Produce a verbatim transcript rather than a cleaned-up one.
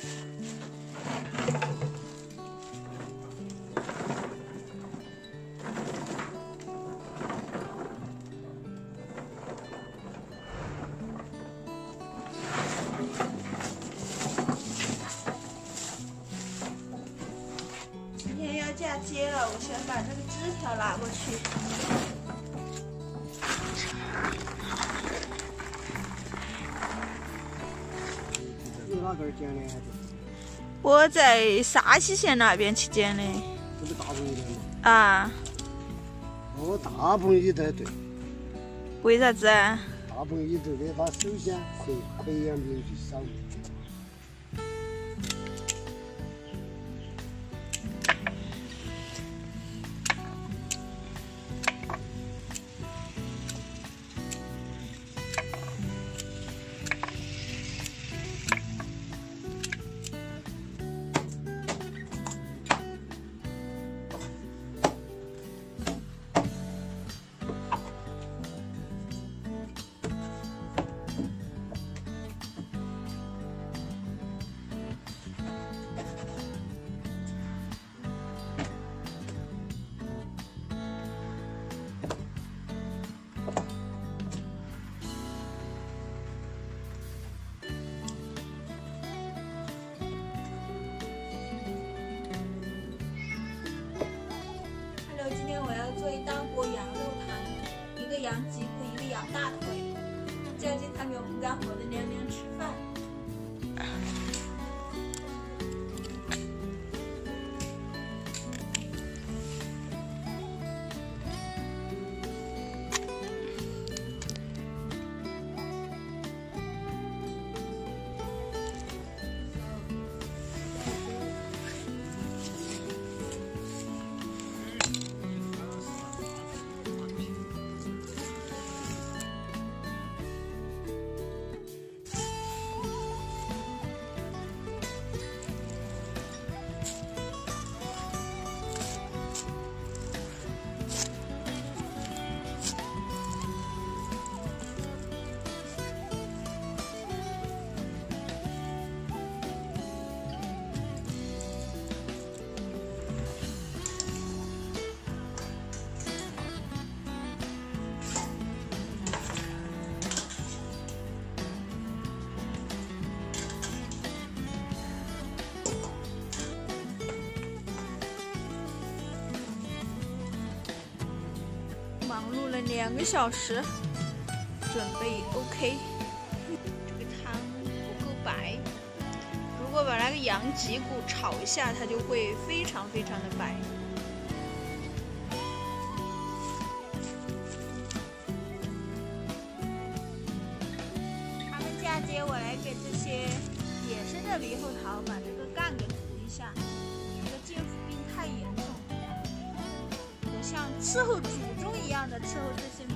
嫁接了，我先把这个枝条拿过去。 你哪根捡的？ 我在沙溪县那边去捡的。 这不大棚里的吗？ 啊。 哦，大棚里头对。 为啥子啊？ 大棚里头的，它首先会培养病就少。 今天我要做一大锅羊肉汤，一个羊脊骨，一个羊大腿，叫进他们不干活的娘娘吃饭。忙碌了两个小时，准备 OK。这个汤不够白，如果把那个羊脊骨炒一下，它就会非常非常的白。他们嫁接，我来给这些野生的猕猴桃把这个杠给涂一下，这个健腹病太严重。像伺候祖宗一样的伺候这些